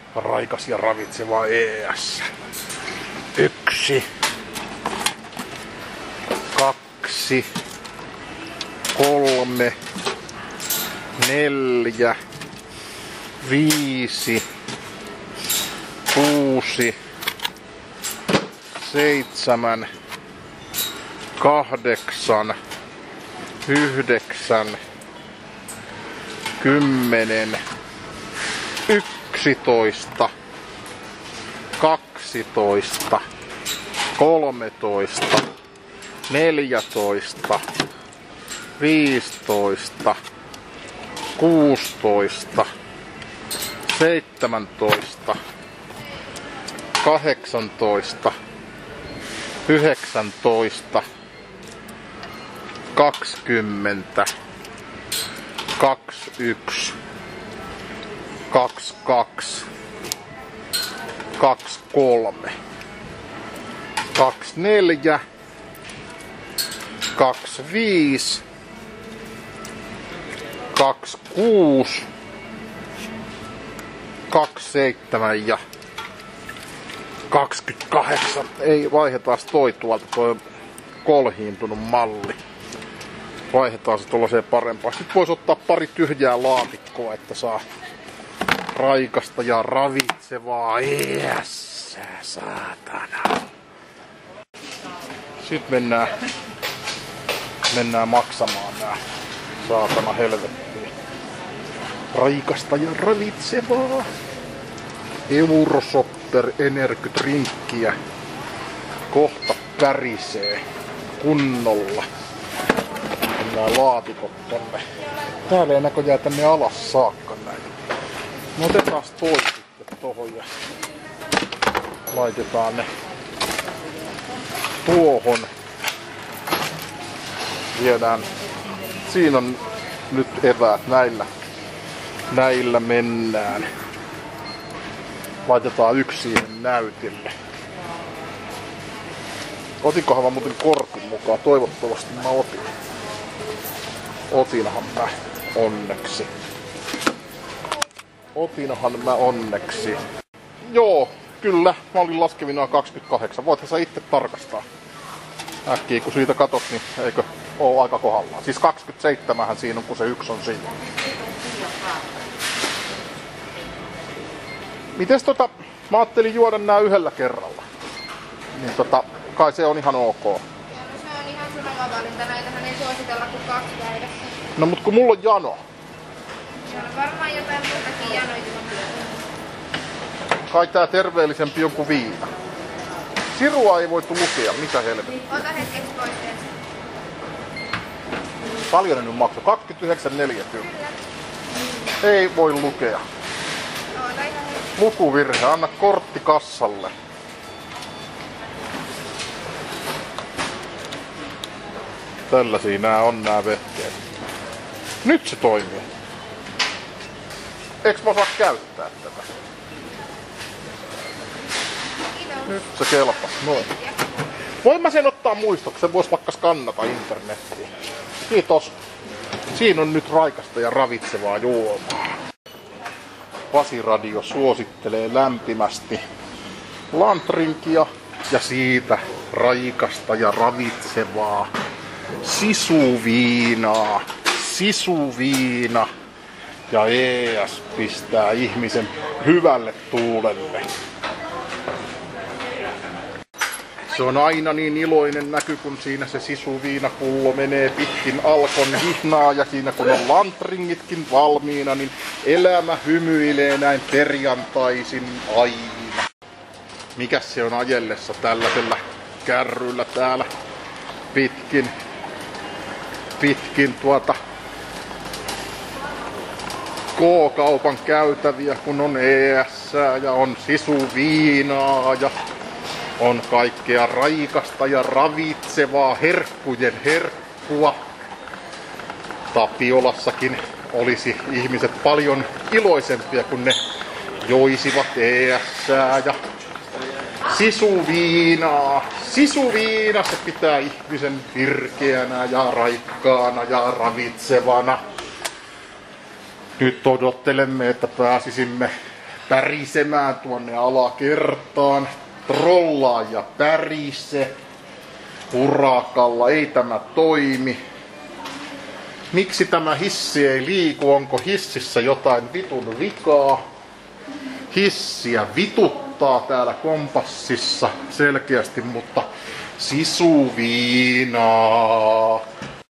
Raikas ja ravitseva ES. 1, 2, 3, 4, 5, 6, 7, 8, 9, 10, 11, 12, 13, 14, 15, 16, 17, 18, 19, 20, 21, 22, 23, 24, 25, 26, 27 ja 28. Ei, vaihdetaan toi tuolta, toi kolhiintunut malli. Vaihdetaan se tuollaiseen parempaan. Sitten voisi ottaa pari tyhjää laatikkoa, että saa raikasta ja ravitsevaa. Yes, saatana. Sitten mennään maksamaan nää saatana helvettiin. Raikasta ja ravitsevaa. Eurosopper Energy-drinkkiä. Kohta pärisee kunnolla. Mennään laatikot tonne. Täällä ei näköjään tänne alas saakka näin. No otetaan toi sitten tohon ja laitetaan ne tuohon. Viedään. Siinä on nyt eväät. Näillä mennään. Laitetaan yksi siihen näytille. Otinkohan mä muuten korkin mukaan? Toivottavasti mä otin. Otinhan mä onneksi. Joo, kyllä. Mä olin laskevinaan 28. Voithan sä itse tarkastaa. Äkkiä kun siitä katot, niin eikö oo aika kohdallaan. Siis 27 siinä on, kun se yksi on siinä. Mites mä ajattelin juoda nää yhdellä kerralla. Niin kai se on ihan ok. No se on ihan sun oma valinta. Näitähän ei suositella kuin 2 päivässä. No mut kun mulla on jano. Siellä on varmaan jotain muutakin janoita. Kai tää terveellisempi on kuin viina. Sirua ei voitu lukea, mitä helvettiä. Ota hetkeksi pois ensin. Paljon ne nyt maksoi? 29,40. Ei voi lukea. Ota ihan hetkeksi. Lukuvirhe, anna kortti kassalle. Tällaisia nää on nää vehkeet. Nyt se toimii. Eiks mä osaa käyttää tätä? Nyt se kelpaa. Noin. Voin mä sen ottaa muistoksi, sen vois vaikka skannata internettiin. Kiitos. Siinä on nyt raikasta ja ravitsevaa juomaa. Pasiradio suosittelee lämpimästi lantrinkia ja siitä raikasta ja ravitsevaa sisuviinaa. Sisuviina. Ja ES pistää ihmisen hyvälle tuulelle. Se on aina niin iloinen näky, kun siinä se sisuviinapullo menee pitkin Alkon hihnaa ja siinä kun on lantringitkin valmiina, niin elämä hymyilee näin perjantaisin aina. Mikäs se on ajellessa tällaisella kärryllä täällä pitkin K-kaupan käytäviä, kun on ES ja on sisuviinaa ja on kaikkea raikasta ja ravitsevaa herkkujen herkkua. Tapiolassakin olisi ihmiset paljon iloisempia, kun ne joisivat ES:ää ja sisuviinaa. Sisuviina, se pitää ihmisen virkeänä ja raikkaana ja ravitsevana. Nyt odottelemme, että pääsisimme pärisemään tuonne alakertaan. Trollaa ja pärise. Urakalla ei tämä toimi. Miksi tämä hissi ei liiku? Onko hississä jotain vitun vikaa? Hissiä vituttaa täällä kompassissa selkeästi, mutta sisuviinaa.